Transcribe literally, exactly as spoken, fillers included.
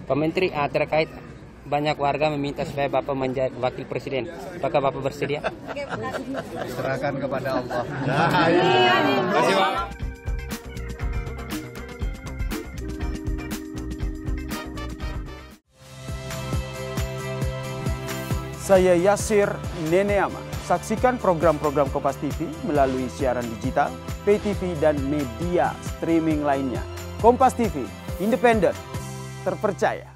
Pak Menteri, uh, terkait banyak warga meminta supaya Bapak menjadi wakil presiden. Apakah Bapak bersedia? Serahkan kepada Allah. Saya Yasir Neneama. Saksikan program-program Kompas T V melalui siaran digital, pay T V, dan media streaming lainnya. Kompas T V, independen, terpercaya.